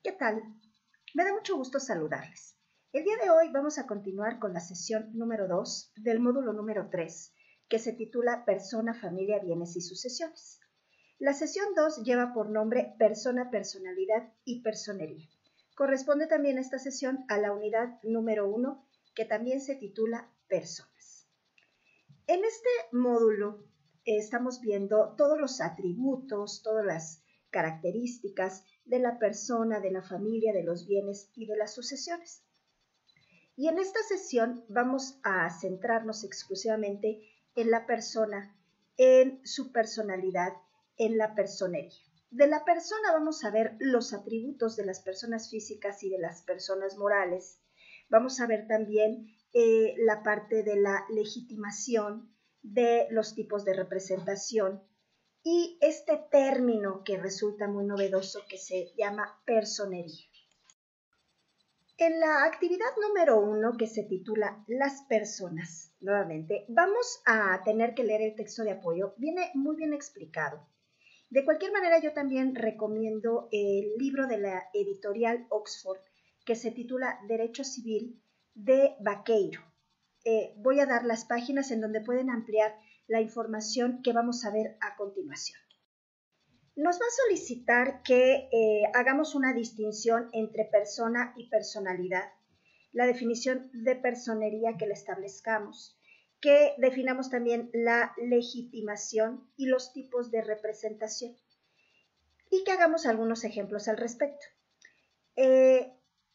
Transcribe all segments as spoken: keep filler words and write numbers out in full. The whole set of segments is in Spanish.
¿Qué tal? Me da mucho gusto saludarles. El día de hoy vamos a continuar con la sesión número dos del módulo número tres, que se titula Persona, Familia, Bienes y Sucesiones. La sesión dos lleva por nombre Persona, Personalidad y Personería. Corresponde también esta sesión a la unidad número uno, que también se titula Personas. En este módulo eh, estamos viendo todos los atributos, todas las características de la persona, de la familia, de los bienes y de las sucesiones. Y en esta sesión vamos a centrarnos exclusivamente en la persona, en su personalidad, en la personería. De la persona vamos a ver los atributos de las personas físicas y de las personas morales. Vamos a ver también eh, la parte de la legitimación, de los tipos de representación, y este término que resulta muy novedoso que se llama personería. En la actividad número uno, que se titula Las personas, nuevamente, vamos a tener que leer el texto de apoyo. Viene muy bien explicado. De cualquier manera, yo también recomiendo el libro de la editorial Oxford, que se titula Derecho Civil, de Vaqueiro. Eh, voy a dar las páginas en donde pueden ampliar la información que vamos a ver a continuación. Nos va a solicitar que eh, hagamos una distinción entre persona y personalidad, la definición de personería que le establezcamos, que definamos también la legitimación y los tipos de representación, y que hagamos algunos ejemplos al respecto. Eh,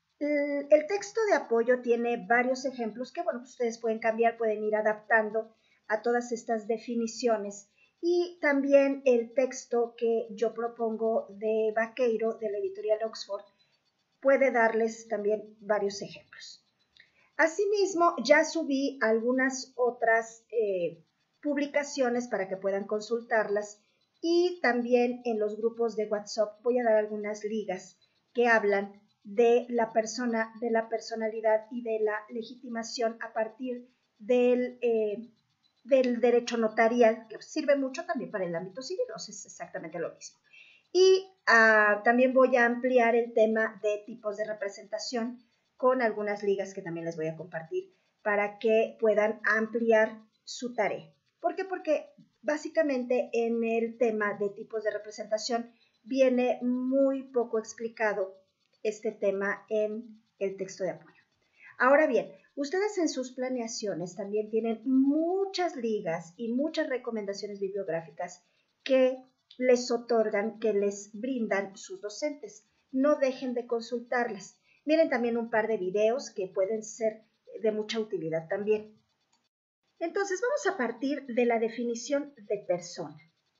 el texto de apoyo tiene varios ejemplos que, bueno, ustedes pueden cambiar, pueden ir adaptando a todas estas definiciones, y también el texto que yo propongo de Vaqueiro, de la editorial Oxford, puede darles también varios ejemplos. Asimismo, ya subí algunas otras eh, publicaciones para que puedan consultarlas, y también en los grupos de WhatsApp voy a dar algunas ligas que hablan de la persona, de la personalidad y de la legitimación a partir del, eh, del derecho notarial, que sirve mucho también para el ámbito civil, o sea, es exactamente lo mismo. Y uh, también voy a ampliar el tema de tipos de representación con algunas ligas que también les voy a compartir para que puedan ampliar su tarea. ¿Por qué? Porque básicamente en el tema de tipos de representación viene muy poco explicado este tema en el texto de apoyo. Ahora bien, ustedes en sus planeaciones también tienen muchas ligas y muchas recomendaciones bibliográficas que les otorgan, que les brindan sus docentes. No dejen de consultarlas. Miren también un par de videos que pueden ser de mucha utilidad también. Entonces vamos a partir de la definición de persona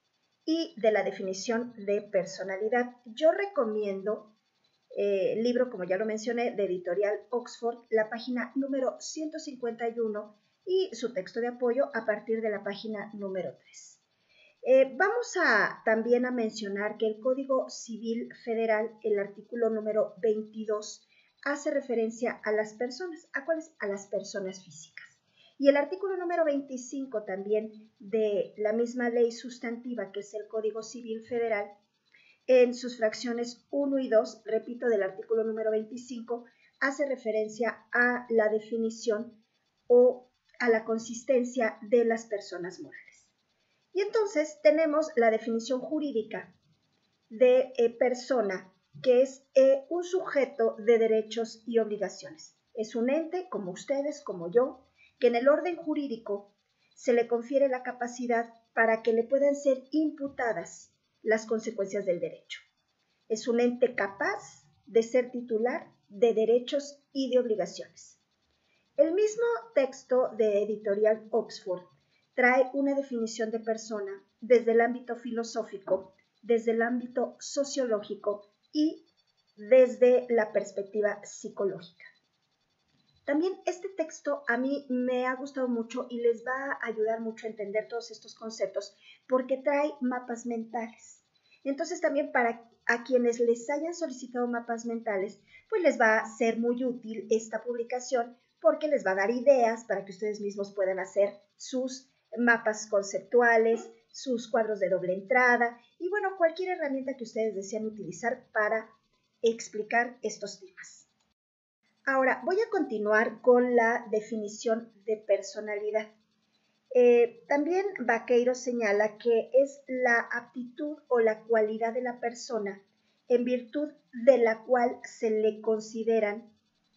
y de la definición de personalidad. Yo recomiendo eh, el libro, como ya lo mencioné, de editorial Oxford, la página número ciento cincuenta y uno, y su texto de apoyo a partir de la página número tres. Eh, vamos a también a mencionar que el Código Civil Federal, el artículo número veintidós, hace referencia a las personas. ¿A cuáles? A las personas físicas. Y el artículo número veinticinco también de la misma ley sustantiva, que es el Código Civil Federal, en sus fracciones uno y dos, repito, del artículo número veinticinco, hace referencia a la definición o a la consistencia de las personas morales. Y entonces tenemos la definición jurídica de eh, persona, que es eh, un sujeto de derechos y obligaciones. Es un ente, como ustedes, como yo, que en el orden jurídico se le confiere la capacidad para que le puedan ser imputadas las consecuencias del derecho. Es un ente capaz de ser titular de derechos y de obligaciones. El mismo texto de editorial Oxford trae una definición de persona desde el ámbito filosófico, desde el ámbito sociológico y desde la perspectiva psicológica. También este texto a mí me ha gustado mucho y les va a ayudar mucho a entender todos estos conceptos porque trae mapas mentales. Entonces también para a quienes les hayan solicitado mapas mentales, pues les va a ser muy útil esta publicación porque les va a dar ideas para que ustedes mismos puedan hacer sus mapas conceptuales, sus cuadros de doble entrada y bueno, cualquier herramienta que ustedes deseen utilizar para explicar estos temas. Ahora, voy a continuar con la definición de personalidad. Eh, también Vaqueiro señala que es la aptitud o la cualidad de la persona en virtud de la cual se le consideran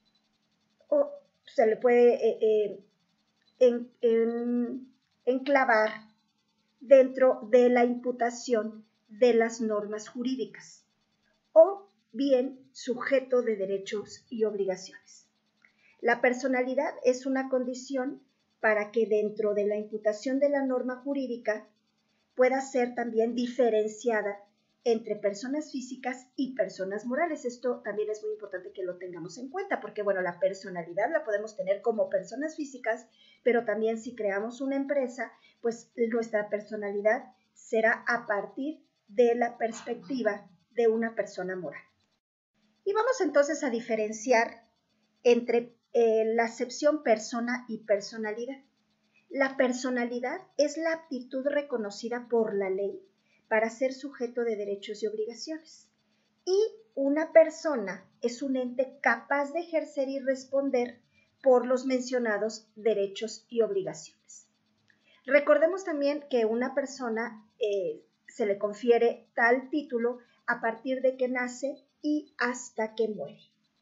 o se le puede eh, eh, en, en, enclavar dentro de la imputación de las normas jurídicas o bien sujeto de derechos y obligaciones. La personalidad es una condición para que dentro de la imputación de la norma jurídica pueda ser también diferenciada entre personas físicas y personas morales. Esto también es muy importante que lo tengamos en cuenta porque, bueno, la personalidad la podemos tener como personas físicas, pero también si creamos una empresa, pues nuestra personalidad será a partir de la perspectiva de una persona moral. Y vamos entonces a diferenciar entre eh, la acepción persona y personalidad. La personalidad es la aptitud reconocida por la ley para ser sujeto de derechos y obligaciones. Y una persona es un ente capaz de ejercer y responder por los mencionados derechos y obligaciones. Recordemos también que una persona eh, se le confiere tal título a partir de que nace y hasta que muere.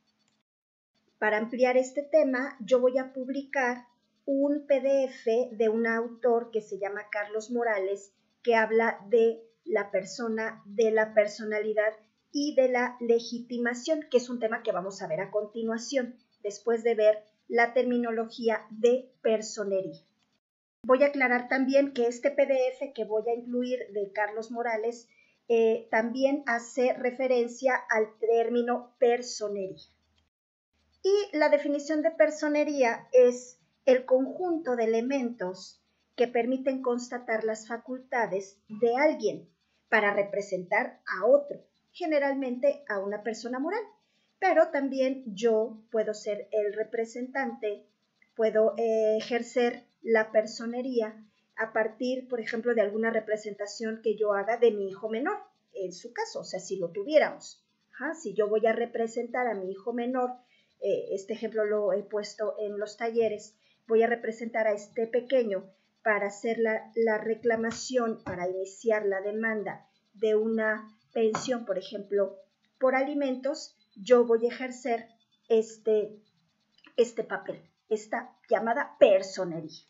Para ampliar este tema, yo voy a publicar un P D F de un autor que se llama Carlos Morales, que habla de la persona, de la personalidad y de la legitimación, que es un tema que vamos a ver a continuación, después de ver la terminología de personería. Voy a aclarar también que este P D F que voy a incluir de Carlos Morales eh, también hace referencia al término personería. Y la definición de personería es el conjunto de elementos que permiten constatar las facultades de alguien para representar a otro, generalmente a una persona moral. Pero también yo puedo ser el representante, puedo eh, ejercer la personería a partir, por ejemplo, de alguna representación que yo haga de mi hijo menor, en su caso, o sea, si lo tuviéramos. Ajá, si yo voy a representar a mi hijo menor, eh, este ejemplo lo he puesto en los talleres, voy a representar a este pequeño para hacer la, la reclamación, para iniciar la demanda de una pensión, por ejemplo, por alimentos, yo voy a ejercer este, este papel, esta llamada personería.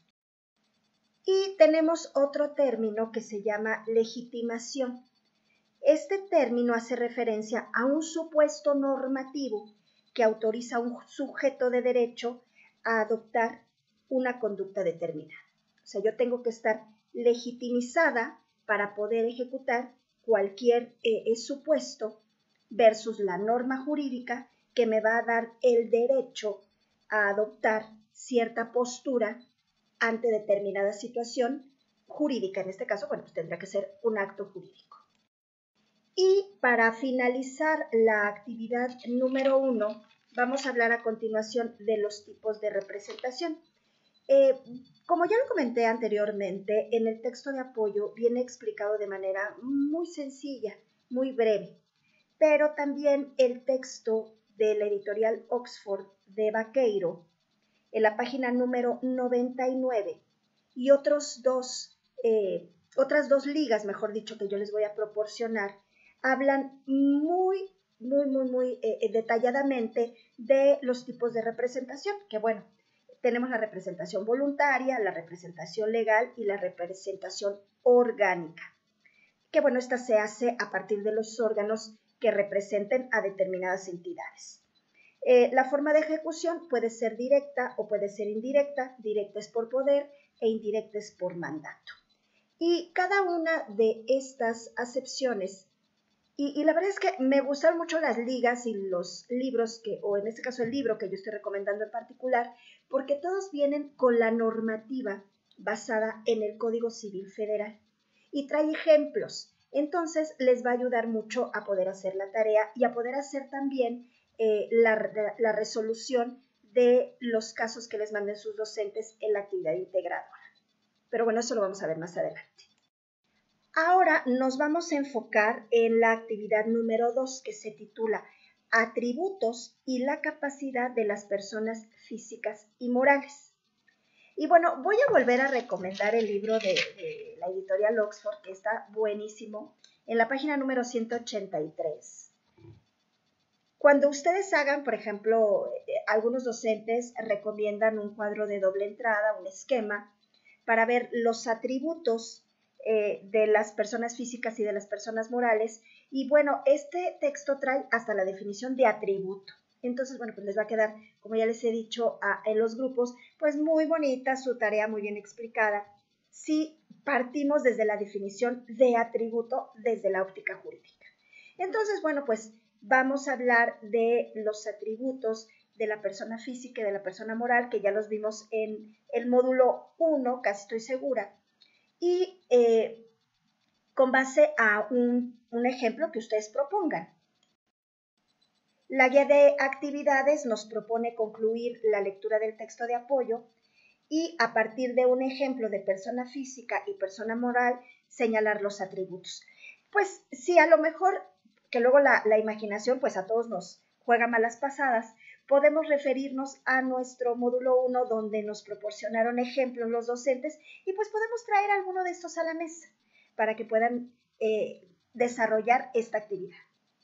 Y tenemos otro término que se llama legitimación. Este término hace referencia a un supuesto normativo que autoriza a un sujeto de derecho a adoptar una conducta determinada. O sea, yo tengo que estar legitimizada para poder ejecutar cualquier eh, supuesto versus la norma jurídica que me va a dar el derecho a adoptar cierta postura ante determinada situación jurídica. En este caso, bueno, pues tendrá que ser un acto jurídico. Y para finalizar la actividad número uno, vamos a hablar a continuación de los tipos de representación. Eh, como ya lo comenté anteriormente, en el texto de apoyo viene explicado de manera muy sencilla, muy breve, pero también el texto de la editorial Oxford de Vaqueiro, en la página número noventa y nueve, y otros dos, eh, otras dos ligas, mejor dicho, que yo les voy a proporcionar, hablan muy, muy, muy, muy eh, detalladamente de los tipos de representación, que bueno, tenemos la representación voluntaria, la representación legal y la representación orgánica, que bueno, esta se hace a partir de los órganos que representen a determinadas entidades. Eh, la forma de ejecución puede ser directa o puede ser indirecta. Directa es por poder e indirecta es por mandato. Y cada una de estas acepciones, y, y la verdad es que me gustan mucho las ligas y los libros, que, o en este caso el libro que yo estoy recomendando en particular, porque todos vienen con la normativa basada en el Código Civil Federal y trae ejemplos. Entonces les va a ayudar mucho a poder hacer la tarea y a poder hacer también eh, la, la resolución de los casos que les manden sus docentes en la actividad integradora. Pero bueno, eso lo vamos a ver más adelante. Ahora nos vamos a enfocar en la actividad número dos, que se titula atributos y la capacidad de las personas físicas y morales. Y bueno, voy a volver a recomendar el libro de, de la editorial Oxford, que está buenísimo, en la página número ciento ochenta y tres. Cuando ustedes hagan, por ejemplo, eh, algunos docentes recomiendan un cuadro de doble entrada, un esquema, para ver los atributos eh, de las personas físicas y de las personas morales. Y bueno, este texto trae hasta la definición de atributo. Entonces, bueno, pues les va a quedar, como ya les he dicho a, en los grupos, pues muy bonita su tarea, muy bien explicada, si partimos desde la definición de atributo desde la óptica jurídica. Entonces, bueno, pues vamos a hablar de los atributos de la persona física y de la persona moral, que ya los vimos en el módulo uno, casi estoy segura, y eh, con base a un, un ejemplo que ustedes propongan. La guía de actividades nos propone concluir la lectura del texto de apoyo y a partir de un ejemplo de persona física y persona moral, señalar los atributos. Pues sí, a lo mejor, que luego la, la imaginación pues a todos nos juega malas pasadas, podemos referirnos a nuestro módulo uno donde nos proporcionaron ejemplos los docentes y pues podemos traer alguno de estos a la mesa para que puedan eh, desarrollar esta actividad.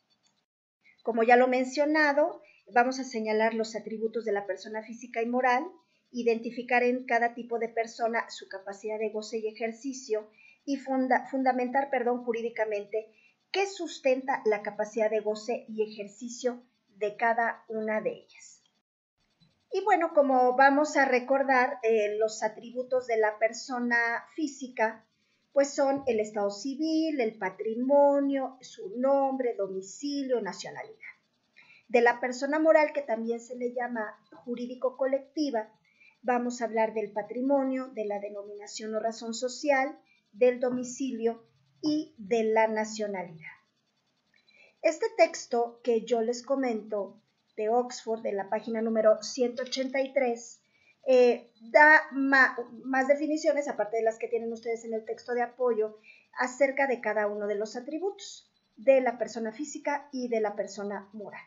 Como ya lo he mencionado, vamos a señalar los atributos de la persona física y moral, identificar en cada tipo de persona su capacidad de goce y ejercicio y funda, fundamentar, perdón, jurídicamente qué sustenta la capacidad de goce y ejercicio de cada una de ellas. Y bueno, como vamos a recordar, eh, los atributos de la persona física pues son el estado civil, el patrimonio, su nombre, domicilio, nacionalidad. De la persona moral, que también se le llama jurídico-colectiva, vamos a hablar del patrimonio, de la denominación o razón social, del domicilio y de la nacionalidad. Este texto que yo les comento de Oxford, de la página número ciento ochenta y tres, eh, da ma, más definiciones, aparte de las que tienen ustedes en el texto de apoyo, acerca de cada uno de los atributos de la persona física y de la persona moral.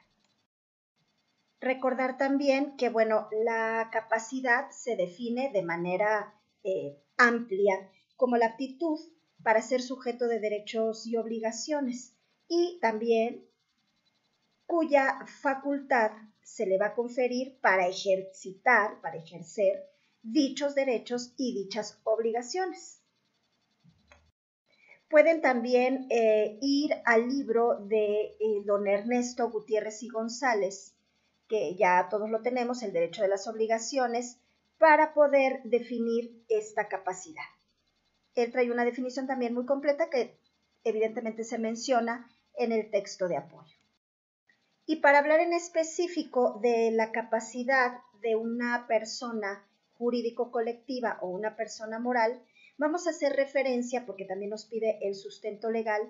Recordar también que, bueno, la capacidad se define de manera eh, amplia como la aptitud para ser sujeto de derechos y obligaciones y también cuya facultad se le va a conferir para ejercitar, para ejercer dichos derechos y dichas obligaciones. Pueden también eh, ir al libro de eh, don Ernesto Gutiérrez y González, que ya todos lo tenemos, el derecho de las obligaciones, para poder definir esta capacidad. Él trae una definición también muy completa que evidentemente se menciona en el texto de apoyo. Y para hablar en específico de la capacidad de una persona jurídico-colectiva o una persona moral, vamos a hacer referencia, porque también nos pide el sustento legal,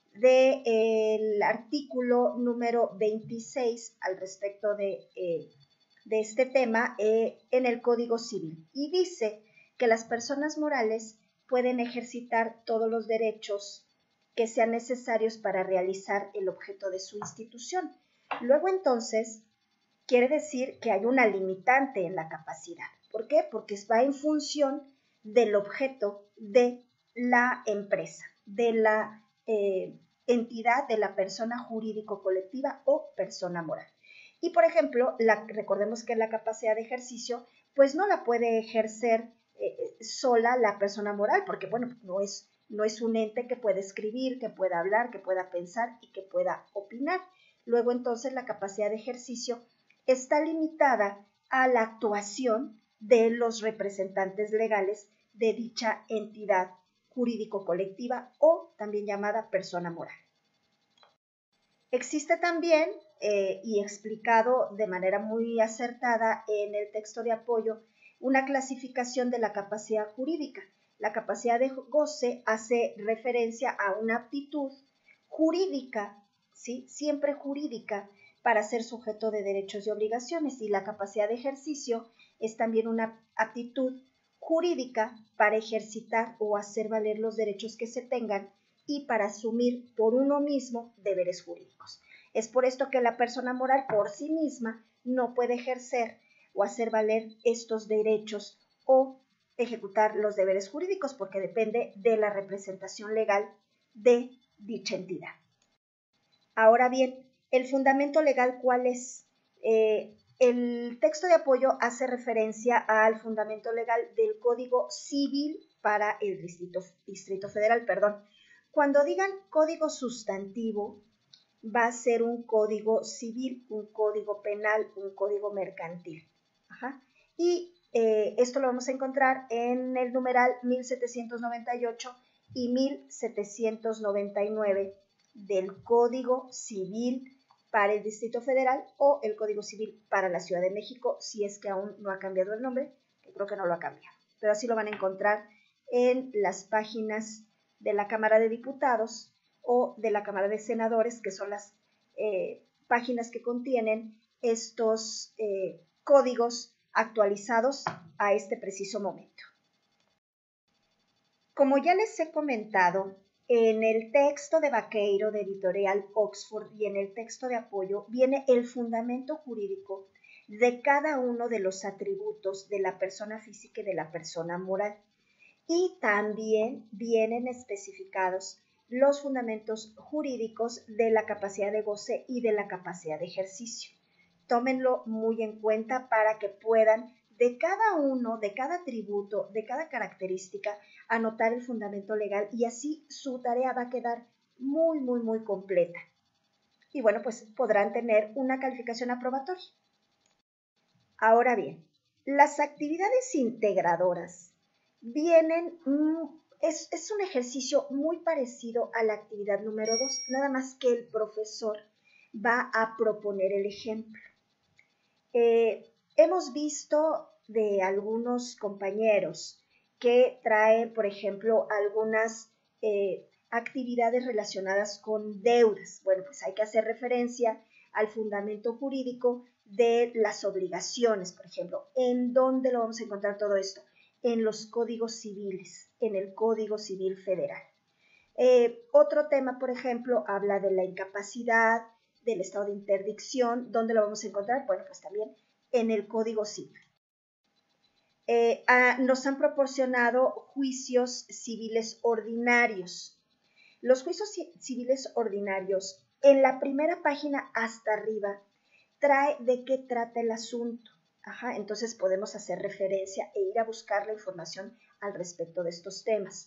del artículo número veintiséis al respecto de, eh, de este tema eh, en el Código Civil. Y dice que las personas morales pueden ejercitar todos los derechos que sean necesarios para realizar el objeto de su institución. Luego entonces quiere decir que hay una limitante en la capacidad. ¿Por qué? Porque va en función del objeto de la empresa, de la eh, entidad, de la persona jurídico-colectiva o persona moral. Y por ejemplo, la, recordemos que la capacidad de ejercicio pues no la puede ejercer eh, sola la persona moral, porque bueno, no es, no es un ente que pueda escribir, que pueda hablar, que pueda pensar y que pueda opinar. Luego entonces la capacidad de ejercicio está limitada a la actuación de los representantes legales de dicha entidad jurídico-colectiva o también llamada persona moral. Existe también, eh, y explicado de manera muy acertada en el texto de apoyo, una clasificación de la capacidad jurídica. La capacidad de goce hace referencia a una aptitud jurídica, ¿sí? Siempre jurídica, para ser sujeto de derechos y obligaciones, y la capacidad de ejercicio es también una aptitud jurídica para ejercitar o hacer valer los derechos que se tengan y para asumir por uno mismo deberes jurídicos. Es por esto que la persona moral por sí misma no puede ejercer o hacer valer estos derechos o ejecutar los deberes jurídicos porque depende de la representación legal de dicha entidad. Ahora bien, el fundamento legal, ¿cuál es? Eh, el texto de apoyo hace referencia al fundamento legal del Código Civil para el Distrito, Distrito Federal, perdón. Cuando digan código sustantivo, va a ser un código civil, un código penal, un código mercantil. Ajá. Y eh, esto lo vamos a encontrar en el numeral mil setecientos noventa y ocho y mil setecientos noventa y nueve del Código Civil para el Distrito Federal o el Código Civil para la Ciudad de México, si es que aún no ha cambiado el nombre, que creo que no lo ha cambiado, pero así lo van a encontrar en las páginas de la Cámara de Diputados o de la Cámara de Senadores, que son las eh, páginas que contienen estos eh, códigos actualizados a este preciso momento. Como ya les he comentado, en el texto de Vaqueiro de Editorial Oxford y en el texto de apoyo viene el fundamento jurídico de cada uno de los atributos de la persona física y de la persona moral. Y también vienen especificados los fundamentos jurídicos de la capacidad de goce y de la capacidad de ejercicio. Tómenlo muy en cuenta para que puedan, de cada uno, de cada atributo, de cada característica, anotar el fundamento legal y así su tarea va a quedar muy, muy, muy completa. Y bueno, pues podrán tener una calificación aprobatoria. Ahora bien, las actividades integradoras vienen, es, es un ejercicio muy parecido a la actividad número dos, nada más que el profesor va a proponer el ejemplo. Eh, hemos visto de algunos compañeros que traen, por ejemplo, algunas eh, actividades relacionadas con deudas. Bueno, pues hay que hacer referencia al fundamento jurídico de las obligaciones, por ejemplo. ¿En dónde lo vamos a encontrar todo esto? En los códigos civiles, en el Código Civil Federal. Eh, otro tema, por ejemplo, habla de la incapacidad, del estado de interdicción. ¿Dónde lo vamos a encontrar? Bueno, pues también en el Código Civil. Eh, ah, nos han proporcionado juicios civiles ordinarios. Los juicios civiles ordinarios, en la primera página hasta arriba, trae de qué trata el asunto. Ajá, entonces podemos hacer referencia e ir a buscar la información al respecto de estos temas.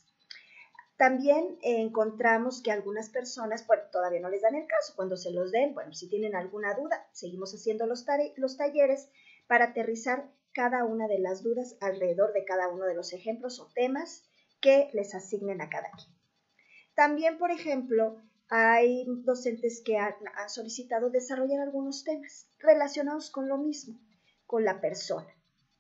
También eh, encontramos que algunas personas, bueno, todavía no les dan el caso. Cuando se los den, bueno, si tienen alguna duda, seguimos haciendo los, los talleres para aterrizar cada una de las dudas alrededor de cada uno de los ejemplos o temas que les asignen a cada quien. También, por ejemplo, hay docentes que han, han solicitado desarrollar algunos temas relacionados con lo mismo, con la persona,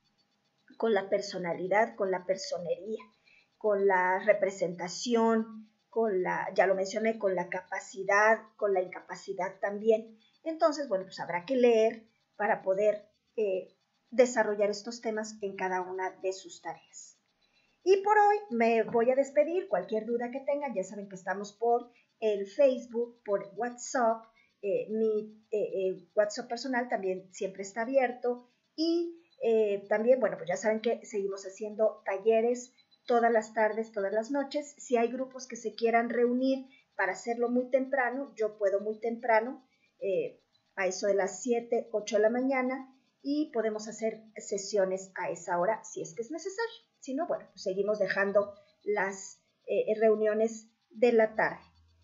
con la personalidad, con la personería, con la representación, con la, ya lo mencioné, con la capacidad, con la incapacidad también. Entonces, bueno, pues habrá que leer para poder eh, desarrollar estos temas en cada una de sus tareas. Y por hoy me voy a despedir. Cualquier duda que tengan, ya saben que estamos por el Facebook, por WhatsApp. Eh, mi eh, eh, WhatsApp personal también siempre está abierto. Y eh, también, bueno, pues ya saben que seguimos haciendo talleres todas las tardes, todas las noches. Si hay grupos que se quieran reunir para hacerlo muy temprano, yo puedo muy temprano, eh, a eso de las siete, ocho de la mañana, y podemos hacer sesiones a esa hora si es que es necesario. Si no, bueno, pues seguimos dejando las eh, reuniones de la tarde.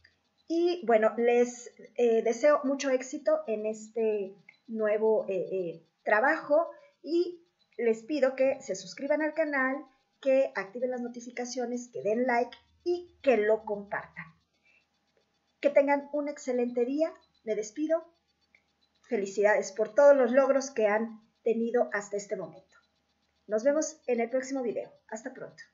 Y bueno, les eh, deseo mucho éxito en este nuevo eh, eh, trabajo y les pido que se suscriban al canal, que activen las notificaciones, que den like y que lo compartan. Que tengan un excelente día. Me despido. Felicidades por todos los logros que han tenido hasta este momento. Nos vemos en el próximo video. Hasta pronto.